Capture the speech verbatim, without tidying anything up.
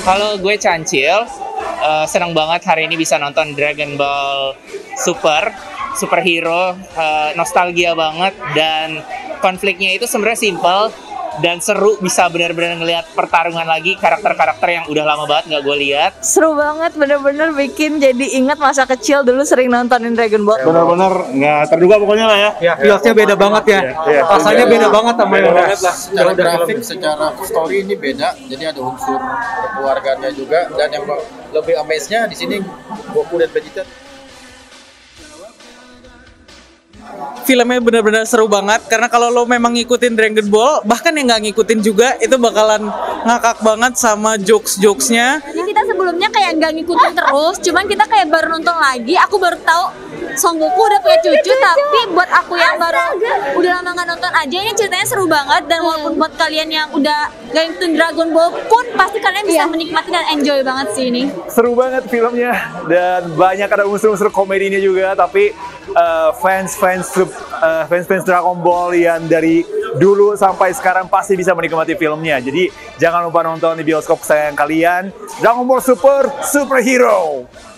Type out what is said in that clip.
Halo, gue Cancil. Uh, senang banget hari ini bisa nonton Dragon Ball Super, superhero, uh, nostalgia banget, dan konfliknya itu sebenarnya simple dan seru, bisa benar-benar ngelihat pertarungan lagi karakter-karakter yang udah lama banget nggak gue lihat. Seru banget, bener-bener bikin jadi ingat masa kecil dulu sering nontonin Dragon Ball. Bener-bener nggak terduga pokoknya lah ya. Ya, feelsnya beda banget ya. Ya, Rasanya beda banget sama yang udah. Secara grafik, secara story ini beda. Jadi ada unsur kekeluargaannya juga, dan yang lebih amaze-nya di sini Goku dan Vegeta. Filmnya benar-benar seru banget, karena kalau lo memang ngikutin Dragon Ball, bahkan yang nggak ngikutin juga, itu bakalan ngakak banget sama jokes-jokesnya. Jadi kita sebelumnya kayak nggak ngikutin terus, cuman kita kayak baru nonton lagi, aku baru tahu Son Goku udah punya cucu, tapi buat aku yang baru udah lama nggak nonton aja, ini ceritanya seru banget. Dan walaupun buat kalian yang udah nggak ngikutin Dragon Ball pun, pasti kalian bisa menikmati dan enjoy banget sih ini. Seru banget filmnya, dan banyak ada unsur-unsur komedinya juga. Tapi uh, fans-fans uh, fans-fans Dragon Ball yang dari dulu sampai sekarang pasti bisa menikmati filmnya. Jadi jangan lupa nonton di bioskop kesayangan kalian, Dragon Ball Super Superhero.